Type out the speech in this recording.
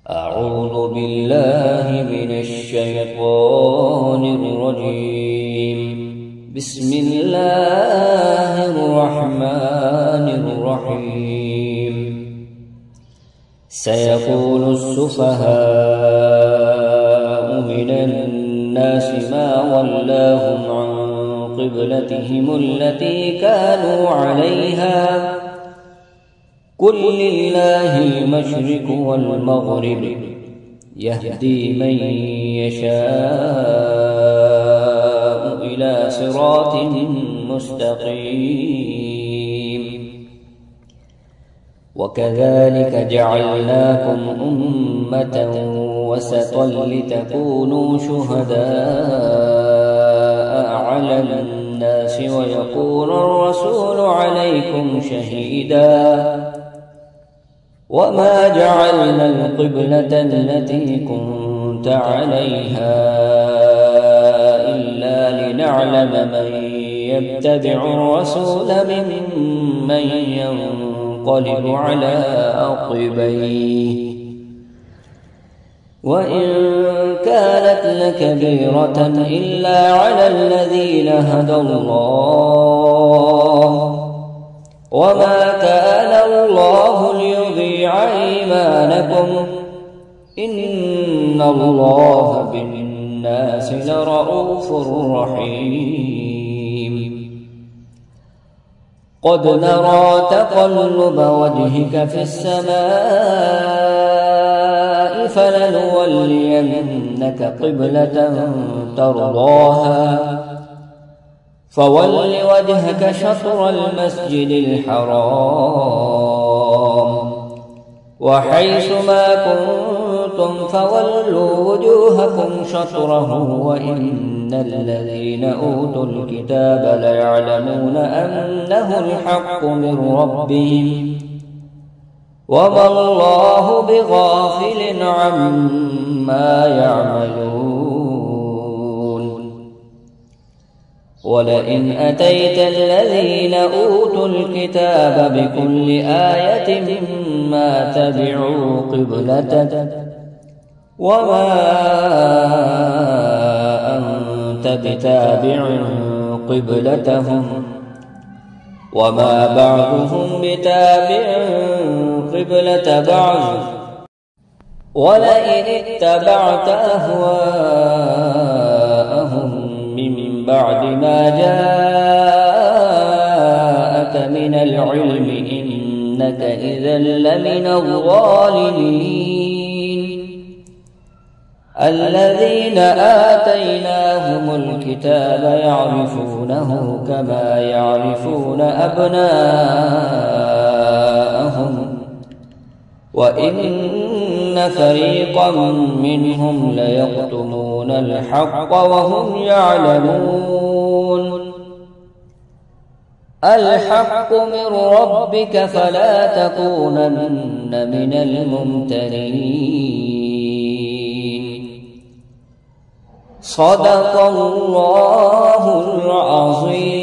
أعوذ بالله من الشيطان الرجيم. بسم الله الرحمن الرحيم. سيقول السفهاء من الناس ما ولاهم عن قبلتهم التي كانوا عليها قل لله المشرق والمغرب يهدي من يشاء إلى صراط مستقيم. وكذلك جعلناكم أمة وسطا لتكونوا شهداء على الناس ويكون الرسول عليكم شهيدا. وما جعلنا القبلة التي كنت عليها إلا لنعلم من يتبع الرسول ممن ينقلب على عقبيه وإن كانت لكبيرة إلا على الذين هدى الله وما كان الله ليضيع إيمانكم إن الله بالناس لرءوف رحيم. قد نرى تقلب وجهك في السماء فلنولينك قبلة ترضاها فول وجهك شطر المسجد الحرام وحيث ما كنتم فولوا وجوهكم شطره وإن الذين أوتوا الكتاب ليعلمون أنه الحق من ربهم وما الله بغافل عما يعملون. ولئن أتيت الذين أوتوا الكتاب بكل آية ما تبعوا قبلتك وما أنت بتابع قبلتهم وما بعضهم بتابع قبلة بعض ولئن اتبعت أهواءهم من بعد ما جاءك من العلم إنك إذا لمن الظالمين. الذين آتيناهم الكتاب يعرفونه كما يعرفون أبناءهم وإن فريقا منهم ليكتمون الحق وهم يعلمون. الحق من ربك فلا تكونن من الممترين. صدق الله العظيم.